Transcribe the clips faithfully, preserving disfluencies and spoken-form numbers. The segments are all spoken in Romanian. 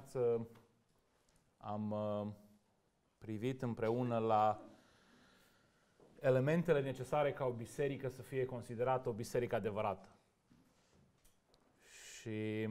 dimineață am privit împreună la elementele necesare ca o biserică să fie considerată o biserică adevărată. Și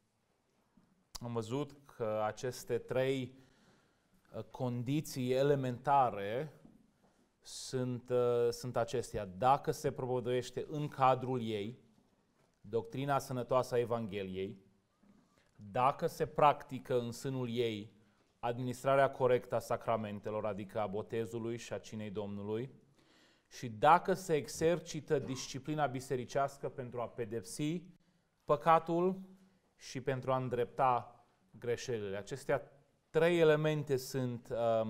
am văzut că aceste trei condiții elementare sunt, sunt acestea. Dacă se propovăduiește în cadrul ei doctrina sănătoasă a Evangheliei, dacă se practică în sânul ei administrarea corectă a sacramentelor, adică a botezului și a cinei Domnului, și dacă se exercită disciplina bisericească pentru a pedepsi păcatul și pentru a îndrepta greșelile. Acestea trei elemente sunt uh,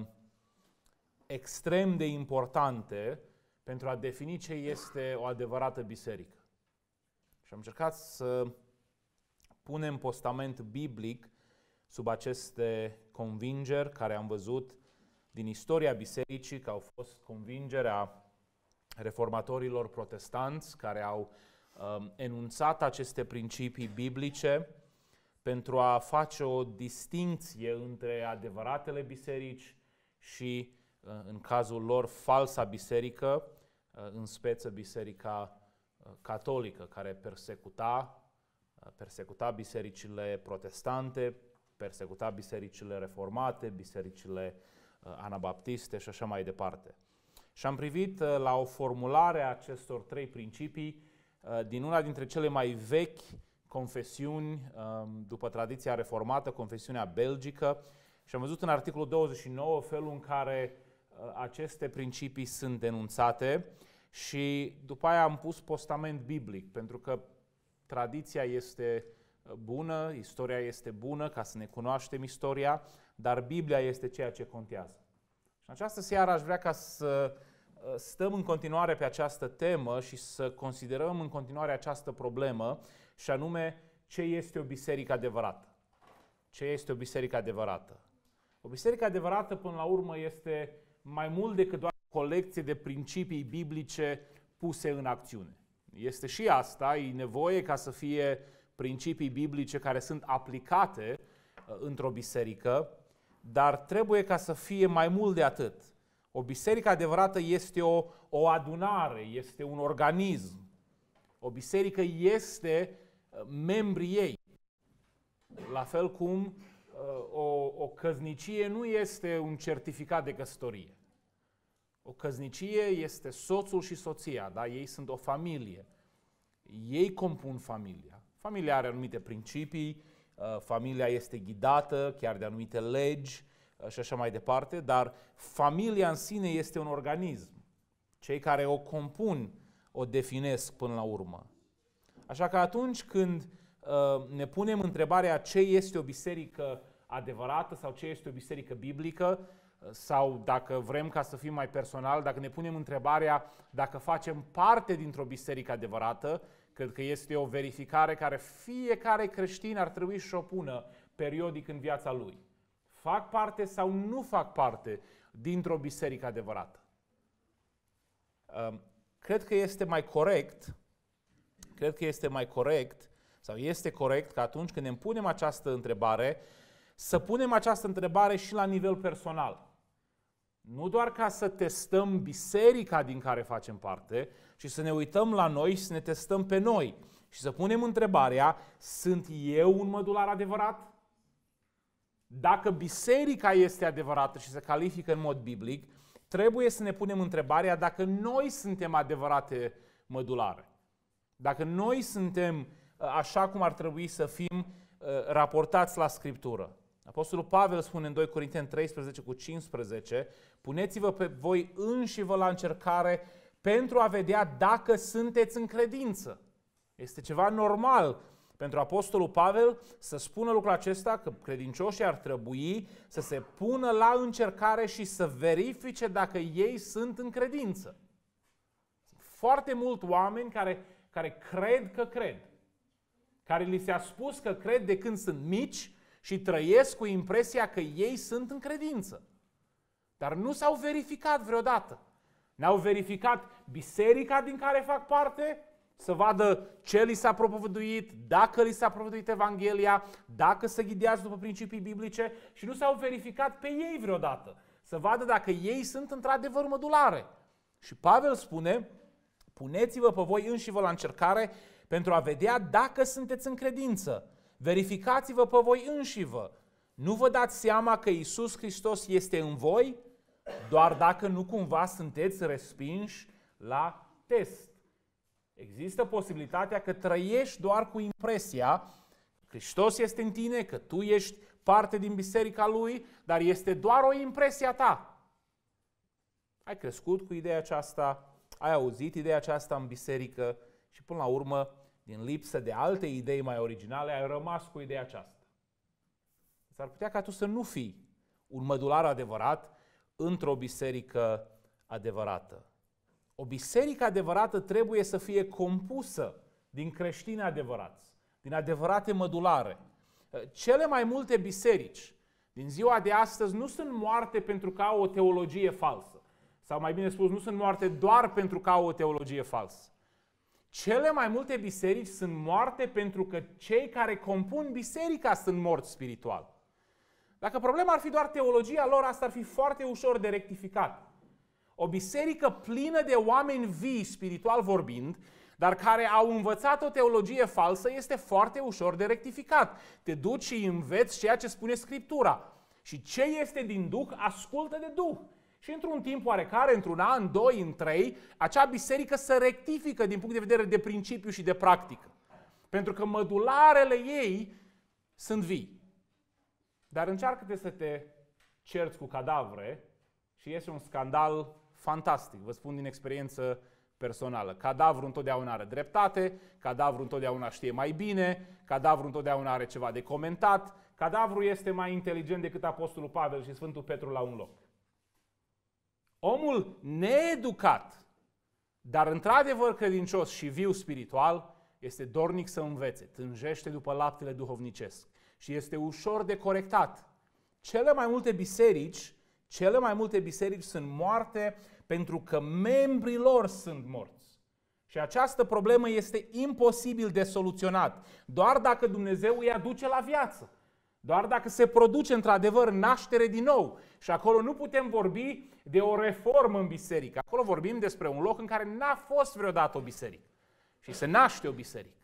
extrem de importante pentru a defini ce este o adevărată biserică. Și am încercat să punem postament biblic sub aceste convingeri care am văzut din istoria bisericii, că au fost convingerea reformatorilor protestanți care au um, enunțat aceste principii biblice pentru a face o distinție între adevăratele biserici și, uh, în cazul lor, falsa biserică, uh, în speță biserica uh, catolică, care persecuta, uh, persecuta bisericile protestante, persecuta bisericile reformate, bisericile uh, anabaptiste și așa mai departe. Și am privit uh, la o formulare a acestor trei principii uh, din una dintre cele mai vechi confesiuni, uh, după tradiția reformată, confesiunea belgică, și am văzut în articolul douăzeci și nouă felul în care uh, aceste principii sunt denunțate și după aia am pus postament biblic, pentru că tradiția este bună, istoria este bună ca să ne cunoaștem istoria, dar Biblia este ceea ce contează. Și în această seară aș vrea ca să stăm în continuare pe această temă și să considerăm în continuare această problemă, și anume ce este o biserică adevărată. Ce este o biserică adevărată? O biserică adevărată, până la urmă, este mai mult decât doar o colecție de principii biblice puse în acțiune. Este și asta, e nevoie ca să fie principii biblice care sunt aplicate într-o biserică, dar trebuie ca să fie mai mult de atât. O biserică adevărată este o, o adunare, este un organism. O biserică este membrii ei. La fel cum o, o căsnicie nu este un certificat de căsătorie. O căsnicie este soțul și soția, da? Ei sunt o familie. Ei compun familia. Familia are anumite principii, familia este ghidată chiar de anumite legi și așa mai departe, dar familia în sine este un organism. Cei care o compun o definesc până la urmă. Așa că atunci când ne punem întrebarea ce este o biserică adevărată sau ce este o biserică biblică, sau dacă vrem ca să fim mai personal, dacă ne punem întrebarea dacă facem parte dintr-o biserică adevărată, cred că este o verificare care fiecare creștin ar trebui să o pună periodic în viața lui. Fac parte sau nu fac parte dintr-o biserică adevărată? Cred că este mai corect, cred că este mai corect, sau este corect că atunci când ne punem această întrebare, să punem această întrebare și la nivel personal. Nu doar ca să testăm biserica din care facem parte, ci să ne uităm la noi și să ne testăm pe noi. Și să punem întrebarea, sunt eu un mădular adevărat? Dacă biserica este adevărată și se califică în mod biblic, trebuie să ne punem întrebarea dacă noi suntem adevărate mădulare. Dacă noi suntem așa cum ar trebui să fim raportați la Scriptură. Apostolul Pavel spune în doi Corinteni treisprezece cu cincisprezece, puneți-vă pe voi înșivă la încercare pentru a vedea dacă sunteți în credință. Este ceva normal pentru Apostolul Pavel să spună lucrul acesta, că credincioșii ar trebui să se pună la încercare și să verifice dacă ei sunt în credință. Sunt foarte mulți oameni care, care cred că cred, care li s-a spus că cred de când sunt mici și trăiesc cu impresia că ei sunt în credință. Dar nu s-au verificat vreodată. N-au verificat biserica din care fac parte, să vadă ce li s-a propovăduit, dacă li s-a propovăduit Evanghelia, dacă se ghidează după principii biblice și nu s-au verificat pe ei vreodată, să vadă dacă ei sunt într-adevăr mădulare. Și Pavel spune, puneți-vă pe voi înșivă la încercare pentru a vedea dacă sunteți în credință. Verificați-vă pe voi înșivă. Nu vă dați seama că Iisus Hristos este în voi, doar dacă nu cumva sunteți respinși la test. Există posibilitatea că trăiești doar cu impresia că Hristos este în tine, că tu ești parte din biserica Lui, dar este doar o impresie a ta. Ai crescut cu ideea aceasta, ai auzit ideea aceasta în biserică și până la urmă, din lipsă de alte idei mai originale, ai rămas cu ideea aceasta. S-ar putea ca tu să nu fii un mădular adevărat într-o biserică adevărată. O biserică adevărată trebuie să fie compusă din creștini adevărați, din adevărate mădulare. Cele mai multe biserici din ziua de astăzi nu sunt moarte pentru că au o teologie falsă. Sau mai bine spus, nu sunt moarte doar pentru că au o teologie falsă. Cele mai multe biserici sunt moarte pentru că cei care compun biserica sunt morți spiritual. Dacă problema ar fi doar teologia lor, asta ar fi foarte ușor de rectificat. O biserică plină de oameni vii, spiritual vorbind, dar care au învățat o teologie falsă, este foarte ușor de rectificat. Te duci și înveți ceea ce spune Scriptura. Și ce este din Duh, ascultă de Duh. Și într-un timp oarecare, într-un an, doi, în trei, acea biserică se rectifică din punct de vedere de principiu și de practică. Pentru că mădularele ei sunt vii. Dar încearcă-te să te cerți cu cadavre și este un scandal fantastic. Vă spun din experiență personală. Cadavru întotdeauna are dreptate, cadavru întotdeauna știe mai bine, cadavru întotdeauna are ceva de comentat, cadavru este mai inteligent decât Apostolul Pavel și Sfântul Petru la un loc. Omul needucat, dar într-adevăr credincios și viu spiritual, este dornic să învețe, tânjește după laptele duhovnicesc și este ușor de corectat. Cele mai multe biserici, cele mai multe biserici sunt moarte pentru că membrii lor sunt morți. Și această problemă este imposibil de soluționat, doar dacă Dumnezeu îi aduce la viață. Doar dacă se produce într-adevăr naștere din nou. Și acolo nu putem vorbi de o reformă în biserică. Acolo vorbim despre un loc în care n-a fost vreodată o biserică. Și se naște o biserică.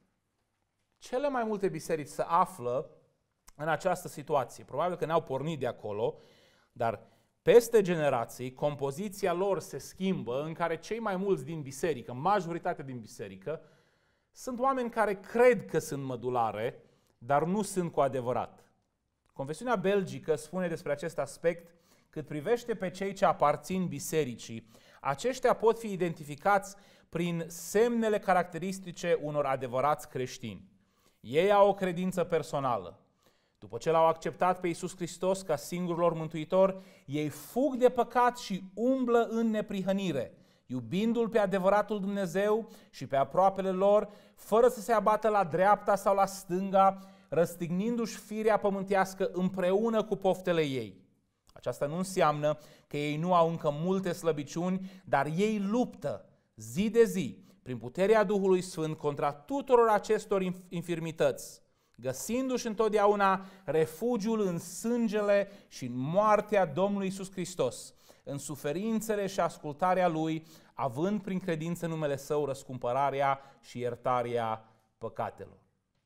Cele mai multe biserici se află în această situație. Probabil că n-au pornit de acolo, dar peste generații, compoziția lor se schimbă în care cei mai mulți din biserică, majoritatea din biserică, sunt oameni care cred că sunt mădulare, dar nu sunt cu adevărat. Confesiunea belgică spune despre acest aspect: cât privește pe cei ce aparțin bisericii, aceștia pot fi identificați prin semnele caracteristice unor adevărați creștini. Ei au o credință personală. După ce l-au acceptat pe Iisus Hristos ca singurul lor mântuitor, ei fug de păcat și umblă în neprihănire, iubindu-L pe adevăratul Dumnezeu și pe aproapele lor, fără să se abată la dreapta sau la stânga, răstignindu-și firea pământească împreună cu poftele ei. Aceasta nu înseamnă că ei nu au încă multe slăbiciuni, dar ei luptă zi de zi, prin puterea Duhului Sfânt, contra tuturor acestor infirmități, găsindu-și întotdeauna refugiul în sângele și în moartea Domnului Iisus Hristos, în suferințele și ascultarea Lui, având prin credință numele Său răscumpărarea și iertarea păcatelor.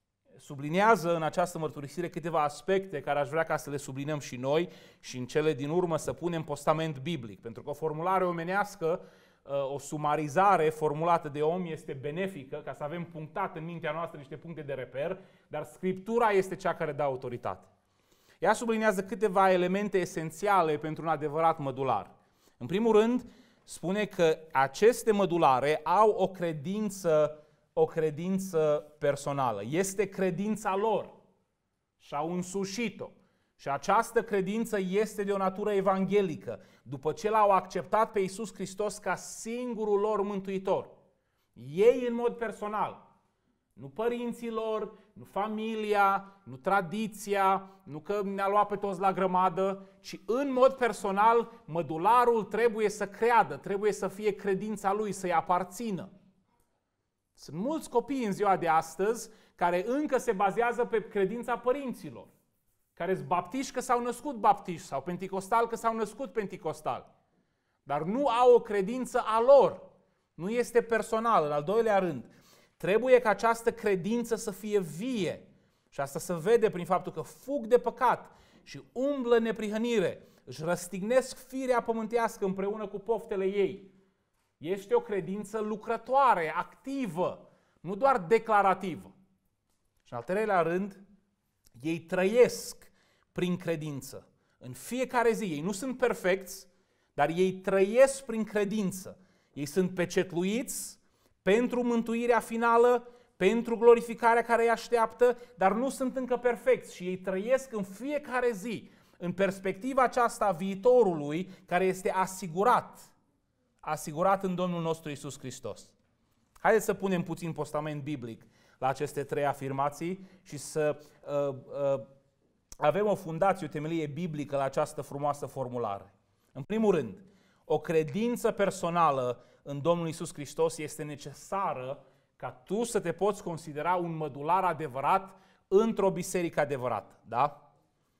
Subliniază în această mărturisire câteva aspecte care aș vrea ca să le subliniem și noi și în cele din urmă să punem postament biblic, pentru că o formulare omenească, o sumarizare formulată de om este benefică, ca să avem punctat în mintea noastră niște puncte de reper, dar Scriptura este cea care dă autoritate. Ea sublinează câteva elemente esențiale pentru un adevărat mădular. În primul rând, spune că aceste mădulare au o credință, o credință personală. Este credința lor și au însușit-o. Și această credință este de o natură evanghelică, după ce l-au acceptat pe Iisus Hristos ca singurul lor mântuitor. Ei în mod personal, nu părinții lor, nu familia, nu tradiția, nu că ne-a luat pe toți la grămadă, ci în mod personal mădularul trebuie să creadă, trebuie să fie credința lui, să-i aparțină. Sunt mulți copii în ziua de astăzi care încă se bazează pe credința părinților, care sunt baptiști că s-au născut baptiști sau penticostali că s-au născut penticostali, dar nu au o credință a lor. Nu este personal. În al doilea rând, trebuie ca această credință să fie vie. Și asta se vede prin faptul că fug de păcat și umblă în neprihănire, își răstignesc firea pământească împreună cu poftele ei. Este o credință lucrătoare, activă, nu doar declarativă. Și în al treilea rând, ei trăiesc prin credință. În fiecare zi, ei nu sunt perfecți, dar ei trăiesc prin credință. Ei sunt pecetluiți pentru mântuirea finală, pentru glorificarea care îi așteaptă, dar nu sunt încă perfecți și ei trăiesc în fiecare zi în perspectiva aceasta a viitorului care este asigurat, asigurat în Domnul nostru Iisus Hristos. Haideți să punem puțin postament biblic la aceste trei afirmații și să uh, uh, avem o fundație, o temelie biblică la această frumoasă formulare. În primul rând, o credință personală în Domnul Iisus Hristos este necesară ca tu să te poți considera un mădular adevărat într-o biserică adevărată. Da?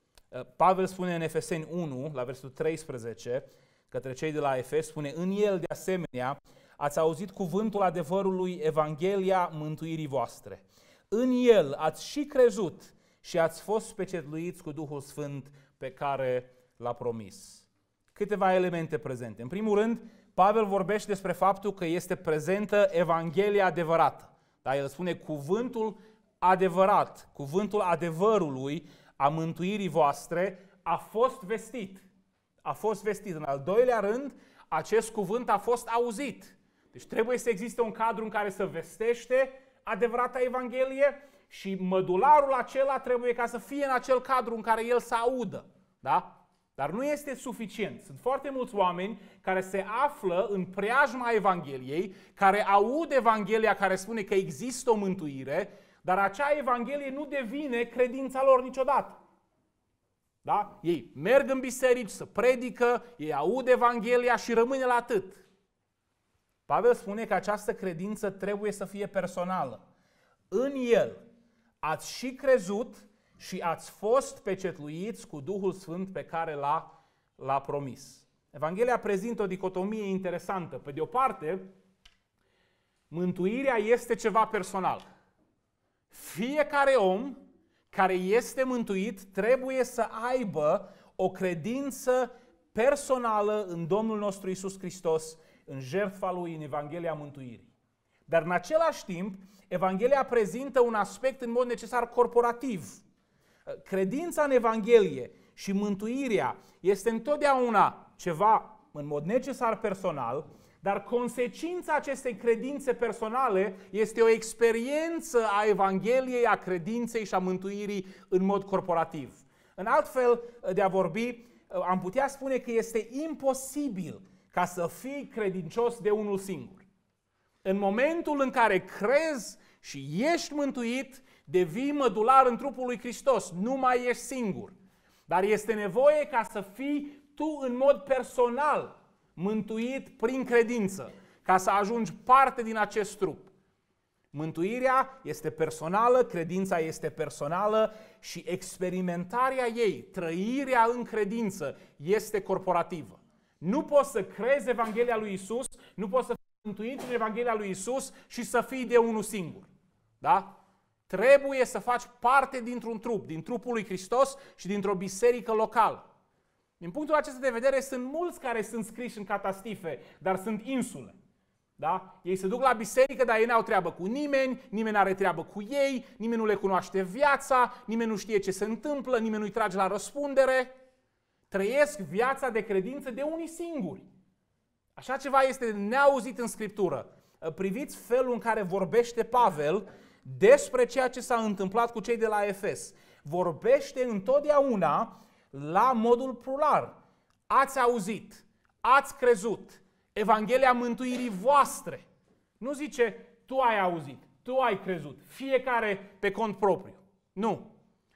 Pavel spune în Efeseni unu, la versetul treisprezece, către cei de la Efes, spune: în el, de asemenea, ați auzit cuvântul adevărului, Evanghelia mântuirii voastre. În el ați și crezut și ați fost pecetluiți cu Duhul Sfânt pe care l-a promis. Câteva elemente prezente. În primul rând, Pavel vorbește despre faptul că este prezentă Evanghelia adevărată. Da? El spune cuvântul adevărat, cuvântul adevărului a mântuirii voastre a fost vestit. A fost vestit. În al doilea rând, acest cuvânt a fost auzit. Deci trebuie să existe un cadru în care să vestește adevărata Evanghelie și mădularul acela trebuie ca să fie în acel cadru în care el să audă. Da? Dar nu este suficient. Sunt foarte mulți oameni care se află în preajma Evangheliei, care aud Evanghelia care spune că există o mântuire, dar acea Evanghelie nu devine credința lor niciodată. Da? Ei merg în biserici să predică, ei aud Evanghelia și rămâne la atât. Pavel spune că această credință trebuie să fie personală. În el ați și crezut și ați fost pecetluiți cu Duhul Sfânt pe care l-a, l-a promis. Evanghelia prezintă o dicotomie interesantă. Pe de o parte, mântuirea este ceva personal. Fiecare om care este mântuit trebuie să aibă o credință personală în Domnul nostru Iisus Hristos, în jertfa Lui, în Evanghelia mântuirii. Dar în același timp, Evanghelia prezintă un aspect în mod necesar corporativ. Credința în Evanghelie și mântuirea este întotdeauna ceva în mod necesar personal, dar consecința acestei credințe personale este o experiență a Evangheliei, a credinței și a mântuirii în mod corporativ. În alt fel de a vorbi, am putea spune că este imposibil ca să fii credincios de unul singur. În momentul în care crezi și ești mântuit, devii mădular în trupul lui Hristos, nu mai ești singur. Dar este nevoie ca să fii tu în mod personal mântuit prin credință, ca să ajungi parte din acest trup. Mântuirea este personală, credința este personală și experimentarea ei, trăirea în credință, este corporativă. Nu poți să crezi Evanghelia lui Isus, nu poți să fii mântuit în Evanghelia lui Isus și să fii de unul singur. Da? Trebuie să faci parte dintr-un trup, din trupul lui Hristos și dintr-o biserică locală. Din punctul acesta de vedere, sunt mulți care sunt scriși în catastife, dar sunt insule. Da? Ei se duc la biserică, dar ei n-au treabă cu nimeni, nimeni n-are treabă cu ei, nimeni nu le cunoaște viața, nimeni nu știe ce se întâmplă, nimeni nu-i trage la răspundere. Trăiesc viața de credință de unii singuri. Așa ceva este neauzit în Scriptură. Priviți felul în care vorbește Pavel despre ceea ce s-a întâmplat cu cei de la Efes. Vorbește întotdeauna la modul plural. Ați auzit, ați crezut, Evanghelia mântuirii voastre. Nu zice, tu ai auzit, tu ai crezut, fiecare pe cont propriu. Nu.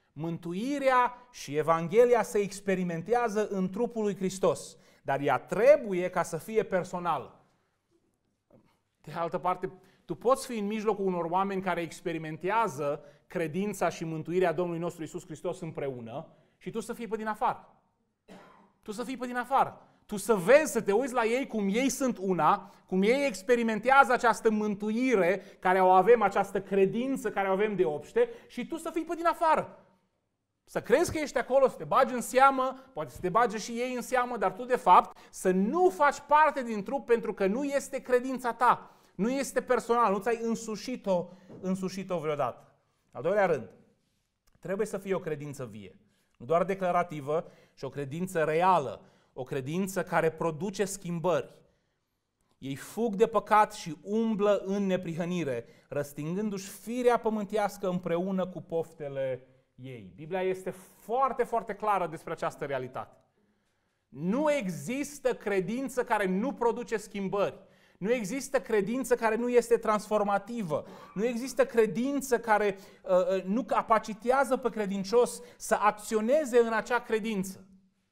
Mântuirea și Evanghelia se experimentează în trupul lui Hristos, dar ea trebuie ca să fie personală. De altă parte, tu poți fi în mijlocul unor oameni care experimentează credința și mântuirea Domnului nostru Iisus Hristos împreună și tu să fii pe din afară. Tu să fii pe din afară. Tu să vezi, să te uiți la ei cum ei sunt una, cum ei experimentează această mântuire care o avem, această credință care o avem de obște și tu să fii pe din afară. Să crezi că ești acolo, să te bagi în seamă, poate să te bage și ei în seamă, dar tu de fapt să nu faci parte din trup pentru că nu este credința ta, nu este personal, nu ți-ai însușit-o, însușit-o vreodată. Al doilea rând, trebuie să fie o credință vie, nu doar declarativă, ci o credință reală, o credință care produce schimbări. Ei fug de păcat și umblă în neprihănire, răstingându-și firea pământească împreună cu poftele ei. Biblia este foarte, foarte clară despre această realitate. Nu există credință care nu produce schimbări. Nu există credință care nu este transformativă. Nu există credință care uh, nu capacitează pe credincios să acționeze în acea credință.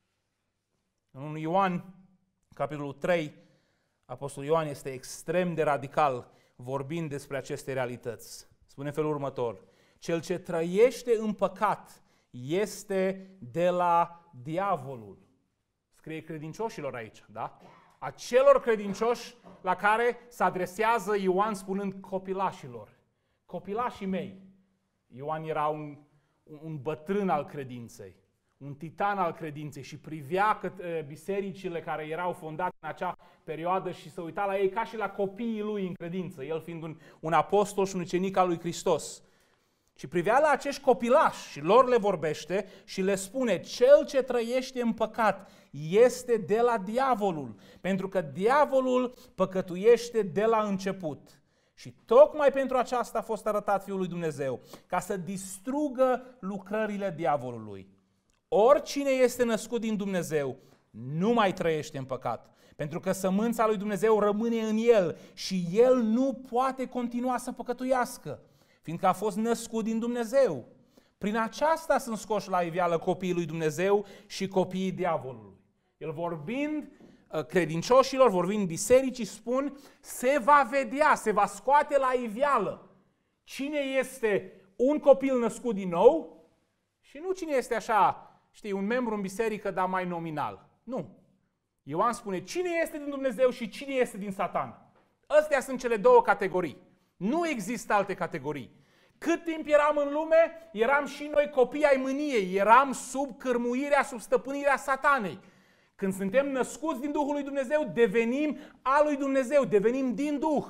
În unu Ioan, capitolul trei, Apostolul Ioan este extrem de radical vorbind despre aceste realități. Spune în felul următor: cel ce trăiește în păcat este de la diavolul. Scrie credincioșilor aici, da? Acelor credincioși la care se adresează Ioan spunând copilașilor. Copilașii mei. Ioan era un, un bătrân al credinței, un titan al credinței și privea către bisericile care erau fondate în acea perioadă și se uita la ei ca și la copiii lui în credință, el fiind un, un apostol și un ucenic al lui Hristos. Și privea la acești copilași și lor le vorbește și le spune: cel ce trăiește în păcat este de la diavolul, pentru că diavolul păcătuiește de la început. Și tocmai pentru aceasta a fost arătat Fiul lui Dumnezeu, ca să distrugă lucrările diavolului. Oricine este născut din Dumnezeu nu mai trăiește în păcat, pentru că sămânța lui Dumnezeu rămâne în el și el nu poate continua să păcătuiască, fiindcă a fost născut din Dumnezeu. Prin aceasta sunt scoși la iveală copiii lui Dumnezeu și copiii diavolului. El vorbind credincioșilor, vorbind bisericii, spun: se va vedea, se va scoate la iveală cine este un copil născut din nou și nu cine este așa, știi, un membru în biserică, dar mai nominal. Nu. Ioan spune cine este din Dumnezeu și cine este din Satan. Astea sunt cele două categorii. Nu există alte categorii. Cât timp eram în lume, eram și noi copii ai mâniei, eram sub cârmuirea, sub stăpânirea Satanei. Când suntem născuți din Duhul lui Dumnezeu, devenim al lui Dumnezeu, devenim din Duh.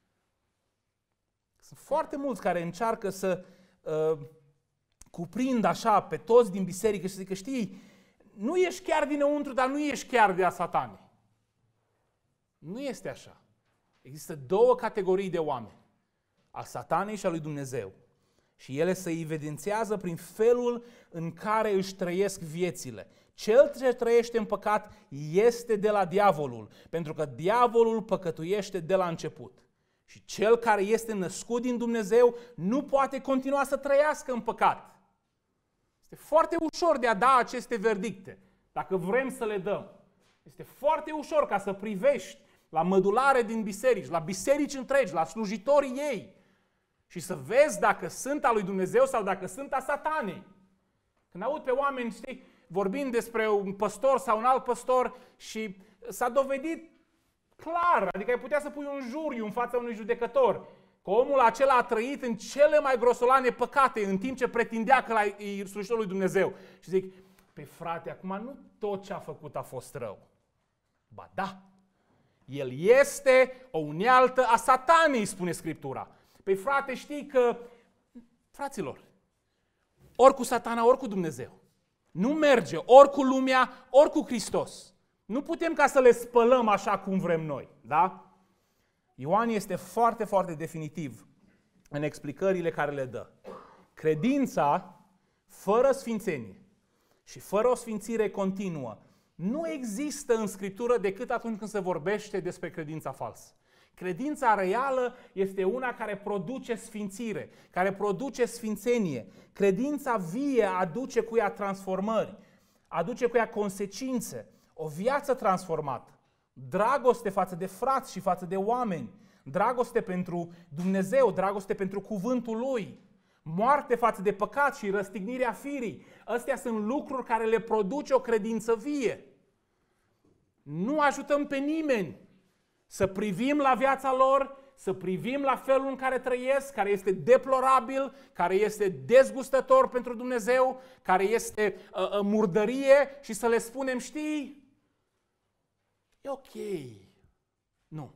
Sunt foarte mulți care încearcă să uh, cuprindă așa pe toți din biserică și să zică: știi, nu ești chiar dinăuntru, dar nu ești chiar de a Satanei. Nu este așa. Există două categorii de oameni, a Satanei și a lui Dumnezeu. Și ele se evidențiază prin felul în care își trăiesc viețile. Cel ce trăiește în păcat este de la diavolul, pentru că diavolul păcătuiește de la început. Și cel care este născut din Dumnezeu nu poate continua să trăiască în păcat. Este foarte ușor de a da aceste verdicte, dacă vrem să le dăm. Este foarte ușor ca să privești la mădulare din biserici, la biserici întregi, la slujitorii ei și să vezi dacă sunt a lui Dumnezeu sau dacă sunt a Satanei. Când aud pe oameni, știi, vorbind despre un păstor sau un alt păstor și s-a dovedit clar, adică ai putea să pui un juriu în fața unui judecător, că omul acela a trăit în cele mai grosolane păcate în timp ce pretindea că e slujitorul lui Dumnezeu. Și zic: pe frate, acum nu tot ce a făcut a fost rău. Ba da, el este o unealtă a Satanei, spune Scriptura. Păi frate, știi că, fraților, ori cu Satana, ori cu Dumnezeu. Nu merge ori cu lumea, ori cu Hristos. Nu putem ca să le spălăm așa cum vrem noi, da? Ioan este foarte, foarte definitiv în explicările care le dă. Credința fără sfințenie și fără o sfințire continuă nu există în Scriptură decât atunci când se vorbește despre credința falsă. Credința reală este una care produce sfințire, care produce sfințenie. Credința vie aduce cu ea transformări, aduce cu ea consecințe, o viață transformată, dragoste față de frați și față de oameni, dragoste pentru Dumnezeu, dragoste pentru cuvântul Lui, moarte față de păcat și răstignirea firii. Astea sunt lucruri care le produce o credință vie. Nu ajutăm pe nimeni să privim la viața lor, să privim la felul în care trăiesc, care este deplorabil, care este dezgustător pentru Dumnezeu, care este uh, uh, murdărie și să le spunem, știi, e ok. Nu.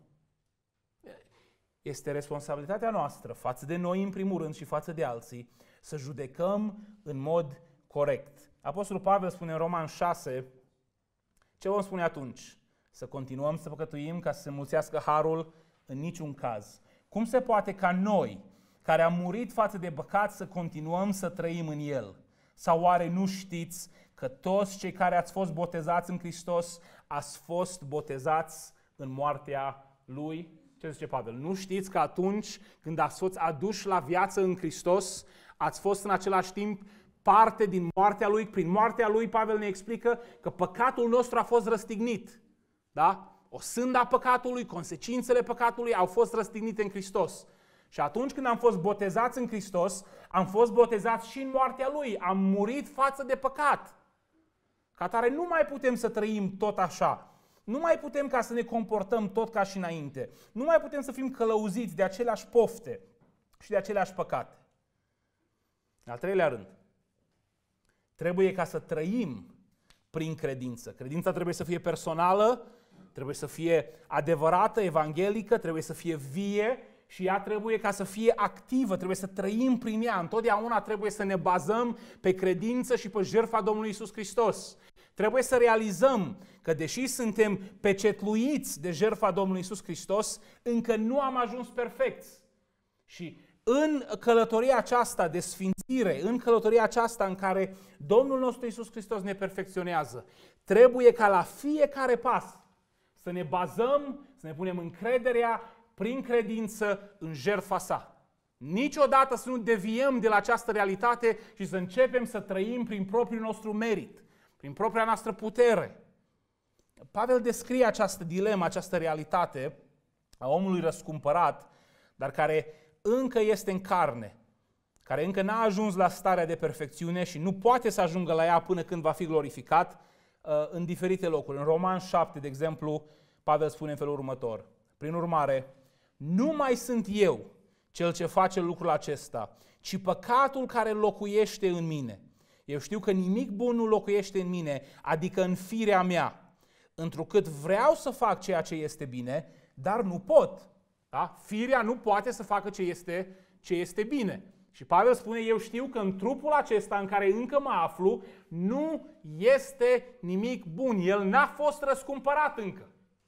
Este responsabilitatea noastră față de noi în primul rând și față de alții să judecăm în mod corect. Apostolul Pavel spune în Roman șase, ce vom spune atunci? Să continuăm să păcătuim ca să se mulțească harul? În niciun caz. Cum se poate ca noi, care am murit față de păcat, să continuăm să trăim în el? Sau oare nu știți că toți cei care ați fost botezați în Hristos ați fost botezați în moartea Lui? Ce zice Pavel? Nu știți că atunci când ați fost aduși la viață în Hristos, ați fost în același timp parte din moartea Lui? Prin moartea Lui, Pavel ne explică că păcatul nostru a fost răstignit. Da? O sânda păcatului, consecințele păcatului au fost răstignite în Hristos. Și atunci când am fost botezați în Hristos, am fost botezați și în moartea Lui. Am murit față de păcat. Ca atare nu mai putem să trăim tot așa. Nu mai putem ca să ne comportăm tot ca și înainte. Nu mai putem să fim călăuziți de aceleași pofte și de aceleași păcate. În al treilea rând, trebuie ca să trăim prin credință. Credința trebuie să fie personală, trebuie să fie adevărată, evanghelică, trebuie să fie vie și ea trebuie ca să fie activă, trebuie să trăim prin ea. Întotdeauna trebuie să ne bazăm pe credință și pe jertfa Domnului Iisus Hristos. Trebuie să realizăm că deși suntem pecetluiți de jertfa Domnului Iisus Hristos, încă nu am ajuns perfecți. Și în călătoria aceasta de sfințire, în călătoria aceasta în care Domnul nostru Iisus Hristos ne perfecționează, trebuie ca la fiecare pas să ne bazăm, să ne punem încrederea prin credință în jertfa sa. Niciodată să nu deviem de la această realitate și să începem să trăim prin propriul nostru merit, prin propria noastră putere. Pavel descrie această dilemă, această realitate a omului răscumpărat, dar care încă este în carne, care încă n-a ajuns la starea de perfecțiune și nu poate să ajungă la ea până când va fi glorificat, în diferite locuri. În Roman șapte, de exemplu, Pavel spune în felul următor: prin urmare, nu mai sunt eu cel ce face lucrul acesta, ci păcatul care locuiește în mine. Eu știu că nimic bun nu locuiește în mine, adică în firea mea, întrucât vreau să fac ceea ce este bine, dar nu pot. Da? Firea nu poate să facă ce este, ce este bine. Și Pavel spune, eu știu că în trupul acesta în care încă mă aflu, nu este nimic bun. El n-a fost răscumpărat încă.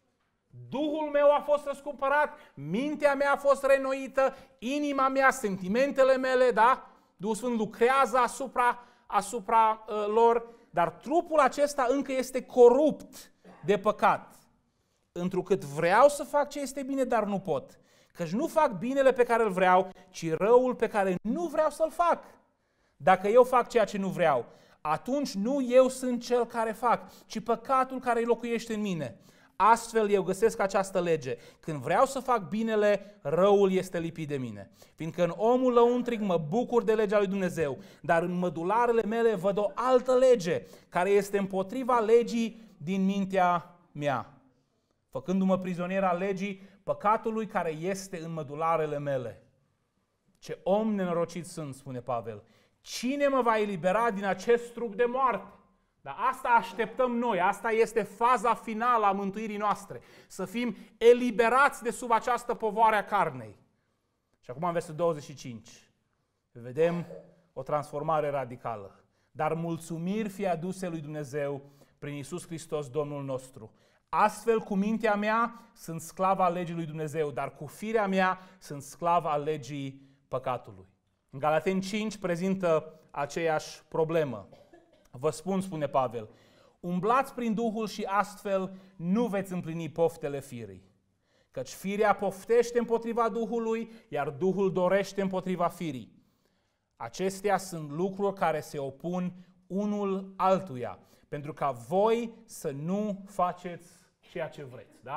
Duhul meu a fost răscumpărat, mintea mea a fost renoită, inima mea, sentimentele mele, da? Duhul Sfânt lucrează asupra, asupra uh, lor, dar trupul acesta încă este corupt de păcat. Întrucât vreau să fac ce este bine, dar nu pot. Căci nu fac binele pe care îl vreau, ci răul pe care nu vreau să-l fac. Dacă eu fac ceea ce nu vreau, atunci nu eu sunt cel care fac, ci păcatul care locuiește în mine. Astfel eu găsesc această lege. Când vreau să fac binele, răul este lipit de mine. Fiindcă în omul lăuntric mă bucur de legea lui Dumnezeu, dar în mădularele mele văd o altă lege, care este împotriva legii din mintea mea. Făcându-mă prizonier al legii păcatului care este în mădularele mele. Ce om nenorocit sunt, spune Pavel. Cine mă va elibera din acest trup de moarte? Dar asta așteptăm noi, asta este faza finală a mântuirii noastre. Să fim eliberați de sub această povoare a carnei. Și acum în versetul douăzeci și cinci vedem o transformare radicală. Dar mulțumiri fie aduse lui Dumnezeu prin Iisus Hristos, Domnul nostru. Astfel, cu mintea mea sunt sclav al legii lui Dumnezeu, dar cu firea mea sunt sclav al legii păcatului. În Galateni cinci prezintă aceeași problemă. Vă spun, spune Pavel, umblați prin Duhul și astfel nu veți împlini poftele firii. Căci firea poftește împotriva Duhului, iar Duhul dorește împotriva firii. Acestea sunt lucruri care se opun unul altuia, pentru ca voi să nu faceți ceea ce vreți. Da?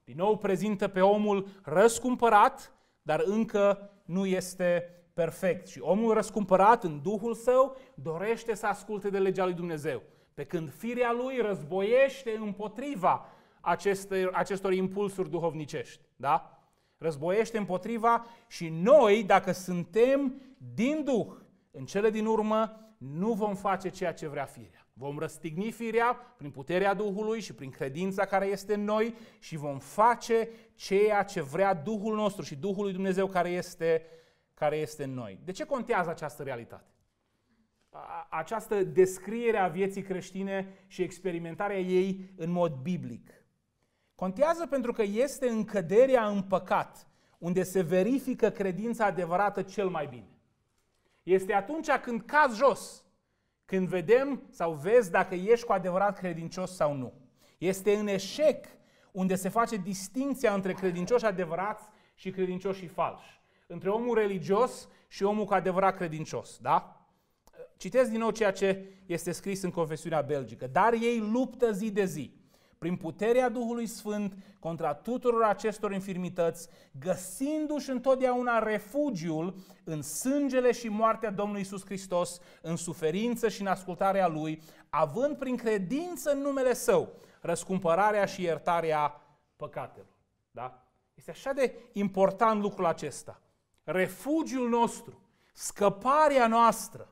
Din nou prezintă pe omul răscumpărat, dar încă nu este perfect. Și omul răscumpărat în Duhul său dorește să asculte de legea lui Dumnezeu. Pe când firea lui războiește împotriva acestor, acestor impulsuri duhovnicești. Da? Războiește împotriva și noi, dacă suntem din Duh, în cele din urmă, nu vom face ceea ce vrea firea. Vom răstigni firea prin puterea Duhului și prin credința care este în noi și vom face ceea ce vrea Duhul nostru și Duhul lui Dumnezeu care este, care este în noi. De ce contează această realitate? Această descriere a vieții creștine și experimentarea ei în mod biblic. Contează pentru că este în căderea în păcat unde se verifică credința adevărată cel mai bine. Este atunci când cazi jos, când vedem sau vezi dacă ești cu adevărat credincios sau nu. Este în eșec unde se face distinția între credincioși adevărați și credincioși falși. Între omul religios și omul cu adevărat credincios. Da? Citesc din nou ceea ce este scris în Confesiunea Belgică. Dar ei luptă zi de zi, prin puterea Duhului Sfânt, contra tuturor acestor infirmități, găsindu-și întotdeauna refugiul în sângele și moartea Domnului Iisus Hristos, în suferință și în ascultarea Lui, având prin credință în numele Său răscumpărarea și iertarea păcatelor. Da? Este așa de important lucrul acesta. Refugiul nostru, scăparea noastră,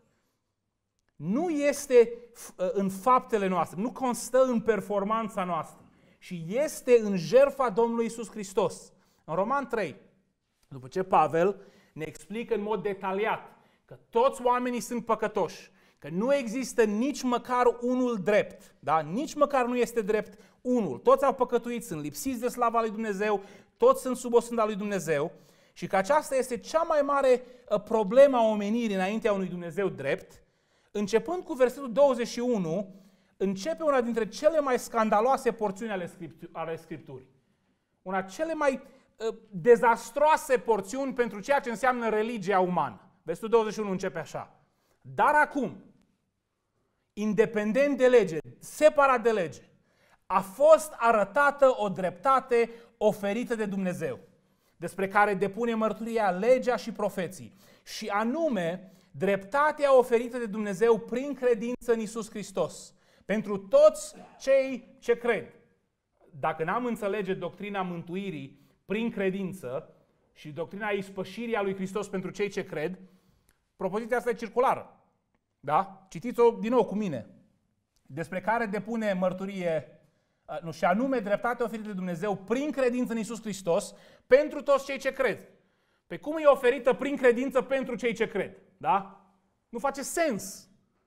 nu este în faptele noastre, nu constă în performanța noastră, și este în jertfa Domnului Iisus Hristos. În Roman trei, după ce Pavel ne explică în mod detaliat că toți oamenii sunt păcătoși, că nu există nici măcar unul drept, da? Nici măcar nu este drept unul. Toți au păcătuit, sunt lipsiți de slava lui Dumnezeu, toți sunt sub osânda lui Dumnezeu și că aceasta este cea mai mare problemă a omenirii înaintea unui Dumnezeu drept. Începând cu versetul douăzeci și unu, începe una dintre cele mai scandaloase porțiuni ale, Scriptu- ale Scripturii. Una cele mai uh, dezastroase porțiuni pentru ceea ce înseamnă religia umană. Versetul douăzeci și unu începe așa. Dar acum, independent de lege, separat de lege, a fost arătată o dreptate oferită de Dumnezeu, despre care depune mărturia legea și profeții, și anume dreptatea oferită de Dumnezeu prin credință în Iisus Hristos, pentru toți cei ce cred. Dacă n-am înțelege doctrina mântuirii prin credință și doctrina ispășirii a lui Hristos pentru cei ce cred, propoziția asta e circulară. Da? Citiți-o din nou cu mine. Despre care depune mărturie, nu, și anume dreptatea oferită de Dumnezeu prin credință în Iisus Hristos pentru toți cei ce cred. Pe cum e oferită prin credință pentru cei ce cred? Da? Nu face sens.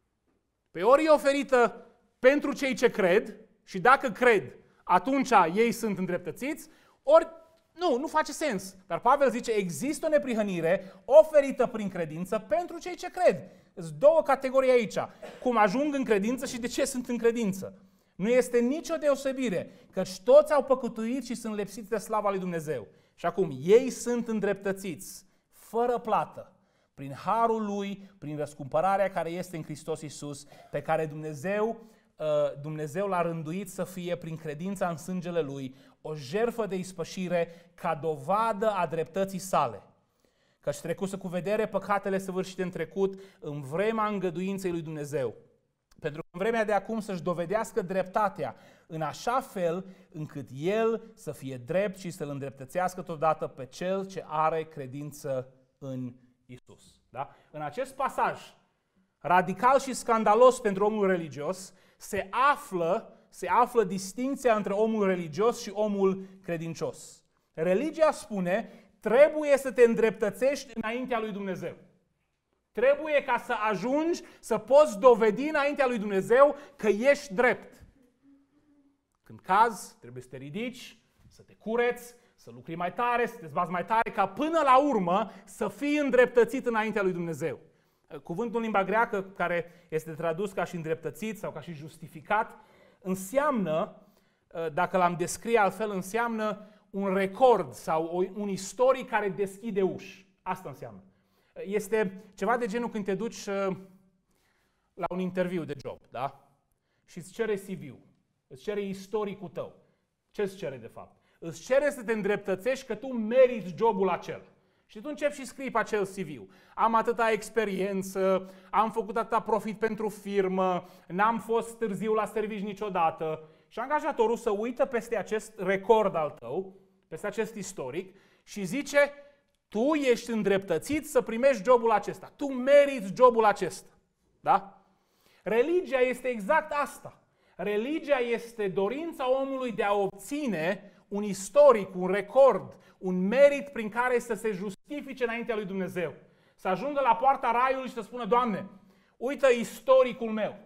Pe ori e oferită pentru cei ce cred și dacă cred, atunci ei sunt îndreptățiți, ori nu, nu face sens. Dar Pavel zice, există o neprihănire oferită prin credință pentru cei ce cred. Sunt două categorii aici. Cum ajung în credință și de ce sunt în credință. Nu este nicio deosebire, căci toți au păcătuit și sunt lipsiți de slava lui Dumnezeu. Și acum, ei sunt îndreptățiți, fără plată, prin harul lui, prin răscumpărarea care este în Hristos Iisus, pe care Dumnezeu, Dumnezeu l-a rânduit să fie, prin credința în sângele lui, o jertfă de ispășire ca dovadă a dreptății sale. Căci trecuse cu vedere păcatele săvârșite în trecut, în vremea îngăduinței lui Dumnezeu, pentru că în vremea de acum să-și dovedească dreptatea, în așa fel încât El să fie drept și să-L îndreptățească totodată pe Cel ce are credință în Iisus. Da? În acest pasaj, radical și scandalos pentru omul religios, se află, se află distinția între omul religios și omul credincios. Religia spune, trebuie să te îndreptățești înaintea lui Dumnezeu. Trebuie ca să ajungi să poți dovedi înaintea lui Dumnezeu că ești drept. Când cazi, trebuie să te ridici, să te cureți, să lucri mai tare, să te zbați mai tare, ca până la urmă să fii îndreptățit înaintea lui Dumnezeu. Cuvântul în limba greacă, care este tradus ca și îndreptățit sau ca și justificat, înseamnă, dacă l-am descrie altfel, înseamnă un record sau un istoric care deschide uși. Asta înseamnă. Este ceva de genul când te duci la un interviu de job, da? Și îți cere C V-ul, îți cere istoricul tău. Ce îți cere de fapt? îți cere să te îndreptățești că tu meriți jobul acela. Și tu începi și scrii pe acel C V. Am atâta experiență, am făcut atâta profit pentru firmă, n-am fost târziu la servici niciodată. Și angajatorul să uită peste acest record al tău, peste acest istoric și zice, tu ești îndreptățit să primești jobul acesta. Tu meriți jobul acesta. Da? Religia este exact asta. Religia este dorința omului de a obține un istoric, un record, un merit prin care să se justifice înaintea lui Dumnezeu. Să ajungă la poarta raiului și să spună, Doamne, uită istoricul meu.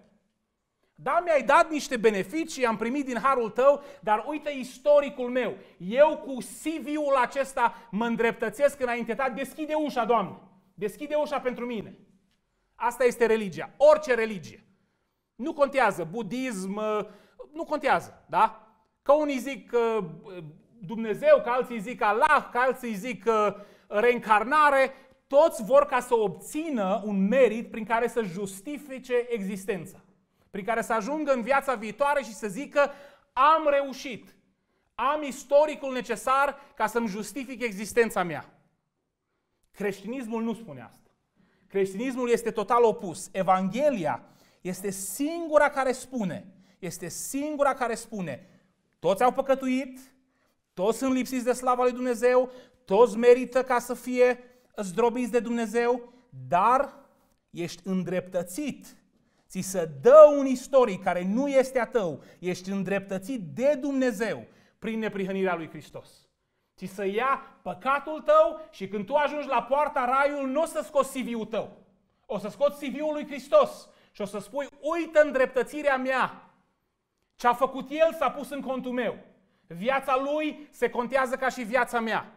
Da, mi-ai dat niște beneficii, am primit din harul tău, dar uită istoricul meu. Eu cu C V-ul acesta mă îndreptățesc înainte ta, deschide ușa, Doamne. Deschide ușa pentru mine. Asta este religia. Orice religie. Nu contează budism, nu contează, da? Că unii zic Dumnezeu, că alții zic Allah, că alții zic reîncarnare, toți vor ca să obțină un merit prin care să justifice existența. Prin care să ajungă în viața viitoare și să zică am reușit, am istoricul necesar ca să-mi justific existența mea. Creștinismul nu spune asta. Creștinismul este total opus. Evanghelia este singura care spune, este singura care spune, toți au păcătuit, toți sunt lipsiți de slava lui Dumnezeu, toți merită ca să fie zdrobiți de Dumnezeu, dar ești îndreptățit. Ți se dă un istoric care nu este a tău, ești îndreptățit de Dumnezeu prin neprihănirea lui Hristos. Ți se ia păcatul tău și când tu ajungi la poarta raiului, nu o să scoți C V-ul tău. O să scoți C V-ul lui Hristos și o să spui, uită îndreptățirea mea. Ce a făcut El s-a pus în contul meu. Viața Lui se contează ca și viața mea.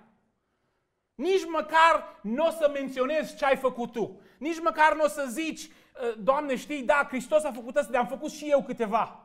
Nici măcar nu o să menționezi ce ai făcut tu. Nici măcar nu o să zici, Doamne, știi, da, Hristos a făcut asta, dar am făcut și eu câteva.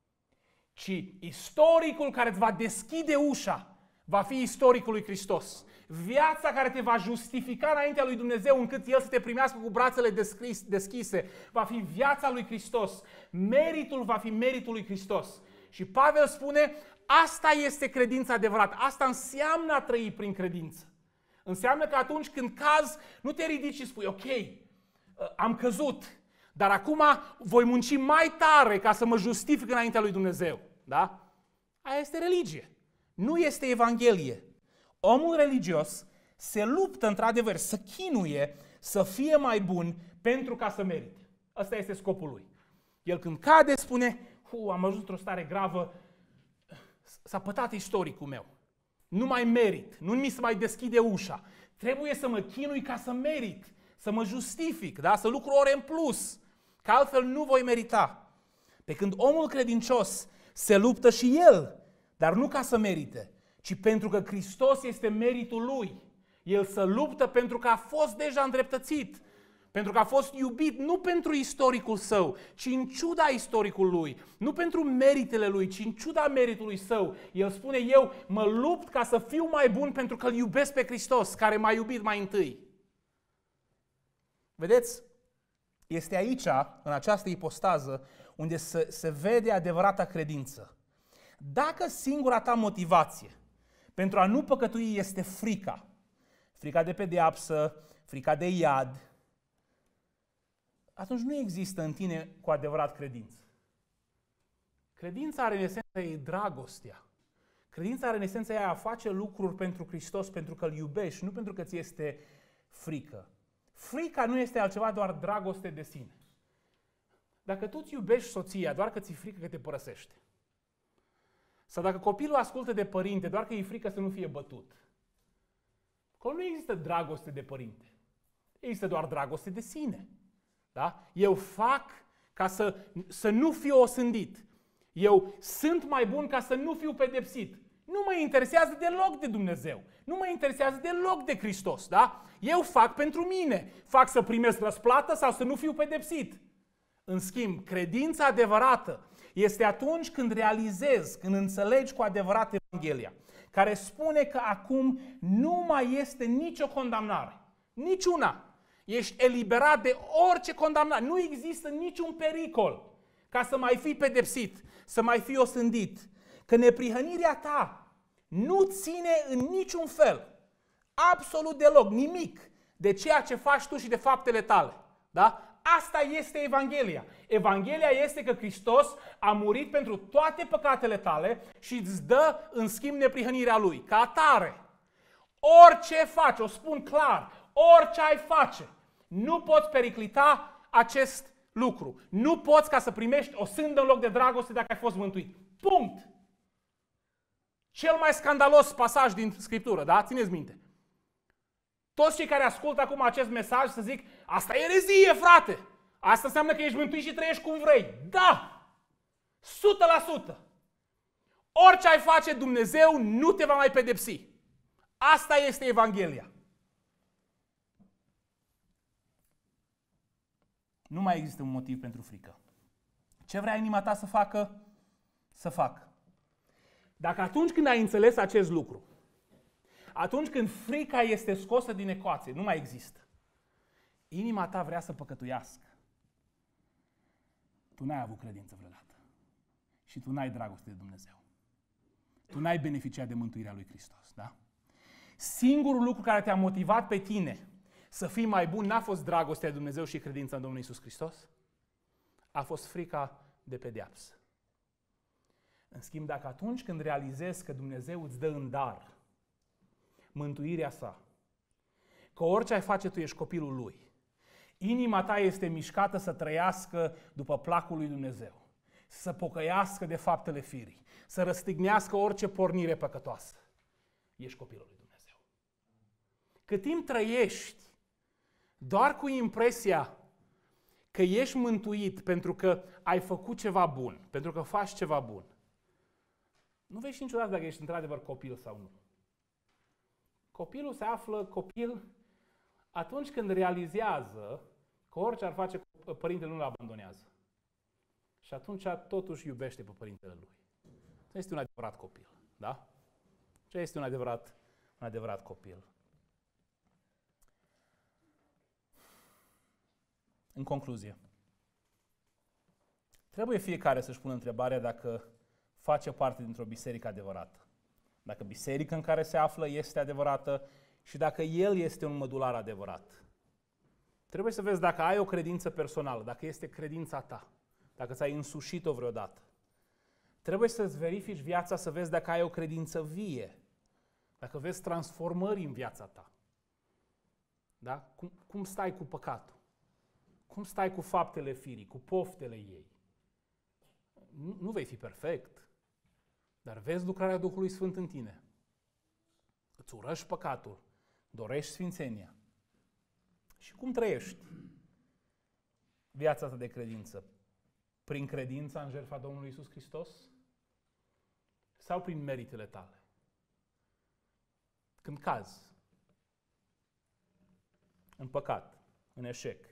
Ci istoricul care îți va deschide ușa va fi istoricul lui Hristos. Viața care te va justifica înaintea lui Dumnezeu încât El să te primească cu brațele deschise va fi viața lui Hristos. Meritul va fi meritul lui Hristos. Și Pavel spune, asta este credința adevărată. Asta înseamnă a trăi prin credință. Înseamnă că atunci când cazi, nu te ridici și spui, ok, am căzut, dar acum voi munci mai tare ca să mă justific înaintea lui Dumnezeu. Da? Aia este religie. Nu este Evanghelie. Omul religios se luptă într-adevăr să chinuie, să fie mai bun pentru ca să merite. Ăsta este scopul lui. El când cade spune, am ajuns într-o stare gravă, s-a pătat istoricul meu. Nu mai merit, nu mi se mai deschide ușa. Trebuie să mă chinui ca să merit, să mă justific, da? Să lucru ore în plus, că altfel nu voi merita. Pe când omul credincios se luptă și el, dar nu ca să merite, ci pentru că Hristos este meritul lui. El se luptă pentru că a fost deja îndreptățit, pentru că a fost iubit, nu pentru istoricul său, ci în ciuda istoricul lui, nu pentru meritele lui, ci în ciuda meritului său. El spune, eu mă lupt ca să fiu mai bun pentru că îl iubesc pe Hristos, care m-a iubit mai întâi. Vedeți? Este aici, în această ipostază, unde se, se vede adevărata credință. Dacă singura ta motivație pentru a nu păcătui este frica, frica de pedeapsă, frica de iad, atunci nu există în tine cu adevărat credință. Credința are în esență e dragostea. Credința are în esență e a face lucruri pentru Hristos, pentru că îl iubești, nu pentru că ți este frică. Frica nu este altceva, doar dragoste de sine. Dacă tu îți iubești soția doar că ți-e frică că te părăsește, sau dacă copilul ascultă de părinte doar că e frică să nu fie bătut, acolo nu există dragoste de părinte. Există doar dragoste de sine. Da? Eu fac ca să, să nu fiu osândit. Eu sunt mai bun ca să nu fiu pedepsit. Nu mă interesează deloc de Dumnezeu. Nu mă interesează deloc de Hristos. Da? Eu fac pentru mine. Fac să primesc răsplată sau să nu fiu pedepsit. În schimb, credința adevărată este atunci când realizezi, când înțelegi cu adevărat Evanghelia, care spune că acum nu mai este nicio condamnare. Niciuna. Ești eliberat de orice condamnare. Nu există niciun pericol ca să mai fii pedepsit, să mai fii osândit. Că neprihănirea ta nu ține în niciun fel, absolut deloc, nimic de ceea ce faci tu și de faptele tale. Da? Asta este Evanghelia. Evanghelia este că Hristos a murit pentru toate păcatele tale și îți dă în schimb neprihănirea Lui. Ca atare, orice faci, o spun clar, orice ai face, nu poți periclita acest lucru. Nu poți ca să primești o sândă în loc de dragoste dacă ai fost mântuit. Punct! Cel mai scandalos pasaj din Scriptură, da? Țineți minte. Toți cei care ascultă acum acest mesaj să zic, asta e erezie, frate! Asta înseamnă că ești mântuit și trăiești cum vrei. Da! o sută la sută! Orice ai face, Dumnezeu nu te va mai pedepsi. Asta este Evanghelia. Nu mai există un motiv pentru frică. Ce vrea inima ta să facă, să facă. Dacă atunci când ai înțeles acest lucru, atunci când frica este scosă din ecuație, nu mai există, inima ta vrea să păcătuiască, tu n-ai avut credință vreodată. Și tu n-ai dragoste de Dumnezeu. Tu n-ai beneficiat de mântuirea lui Hristos, da? Singurul lucru care te-a motivat pe tine să fii mai bun n-a fost dragostea de Dumnezeu și credința în Domnul Iisus Hristos, a fost frica de pedeapsă. În schimb, dacă atunci când realizezi că Dumnezeu îți dă în dar mântuirea sa, că orice ai face tu ești copilul Lui, inima ta este mișcată să trăiască după placul lui Dumnezeu, să pocăiască de faptele firii, să răstignească orice pornire păcătoasă, ești copilul lui Dumnezeu. Cât timp trăiești doar cu impresia că ești mântuit pentru că ai făcut ceva bun, pentru că faci ceva bun, nu vezi niciodată dacă ești într-adevăr copil sau nu. Copilul se află copil atunci când realizează că orice ar face, părintele nu-l abandonează. Și atunci totuși iubește pe părintele lui. Este un adevărat copil, da? Ce este un adevărat, un adevărat copil? În concluzie, trebuie fiecare să-și pună întrebarea dacă face parte dintr-o biserică adevărată. Dacă biserica în care se află este adevărată și dacă el este un mădular adevărat. Trebuie să vezi dacă ai o credință personală, dacă este credința ta, dacă ți-ai însușit-o vreodată. Trebuie să-ți verifici viața să vezi dacă ai o credință vie, dacă vezi transformări în viața ta. Da? Cum, cum stai cu păcatul? Cum stai cu faptele firii, cu poftele ei? Nu, nu vei fi perfect, dar vezi lucrarea Duhului Sfânt în tine. Îți urăști păcatul, dorești sfințenia. Și cum trăiești viața ta de credință? Prin credința în jertfa Domnului Iisus Hristos? Sau prin meritele tale? Când cazi în păcat, în eșec,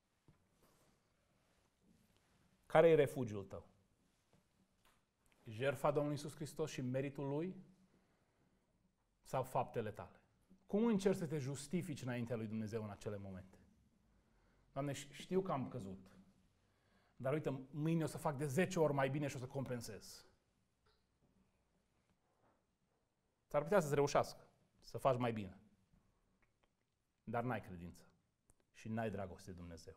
care e refugiul tău? Jertfa Domnului Iisus Hristos și meritul Lui sau faptele tale? Cum încerci să te justifici înaintea lui Dumnezeu în acele momente? Doamne, știu că am căzut, dar uite, mâine o să fac de zece ori mai bine și o să compensez. S-ar putea să-ți reușească, să faci mai bine. Dar n-ai credință și n-ai dragoste de Dumnezeu.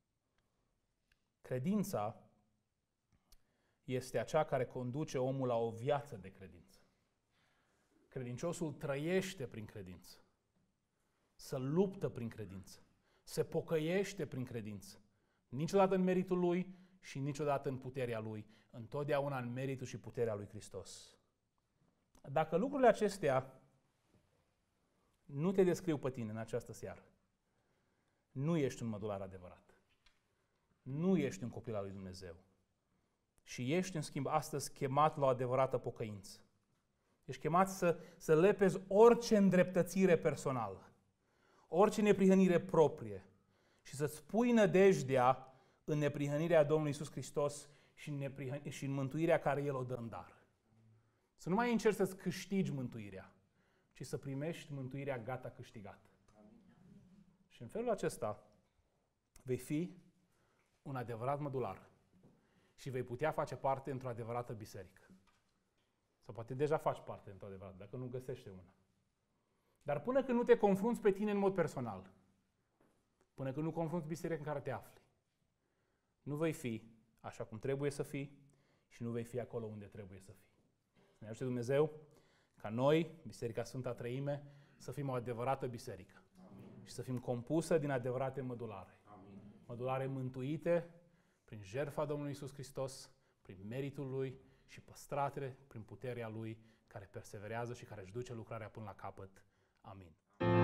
Credința este aceea care conduce omul la o viață de credință. Credinciosul trăiește prin credință, se luptă prin credință, se pocăiește prin credință. Niciodată în meritul lui și niciodată în puterea lui, întotdeauna în meritul și puterea lui Hristos. Dacă lucrurile acestea nu te descriu pe tine în această seară, nu ești un mădular adevărat. Nu ești un copil al lui Dumnezeu. Și ești, în schimb, astăzi chemat la o adevărată pocăință. Ești chemat să, să lepezi orice îndreptățire personală, orice neprihănire proprie și să-ți pui nădejdea în neprihănirea Domnului Iisus Hristos și în, neprihăn- și în mântuirea care El o dă în dar. Să nu mai încerci să-ți câștigi mântuirea, ci să primești mântuirea gata câștigată. Și în felul acesta vei fi un adevărat mădular și vei putea face parte într-o adevărată biserică. Sau poate deja faci parte, într-adevăr, dacă nu găsește una. Dar până când nu te confrunți pe tine în mod personal, până când nu confrunți biserica în care te afli, nu vei fi așa cum trebuie să fii și nu vei fi acolo unde trebuie să fii. Să ne ajute Dumnezeu ca noi, Biserica Sfânta Treime, să fim o adevărată biserică. Amin. Și să fim compusă din adevărate mădulare. Amin. Mădulare mântuite prin jertfa Domnului Iisus Hristos, prin meritul Lui și păstrate prin puterea Lui care perseverează și care își duce lucrarea până la capăt. Amin.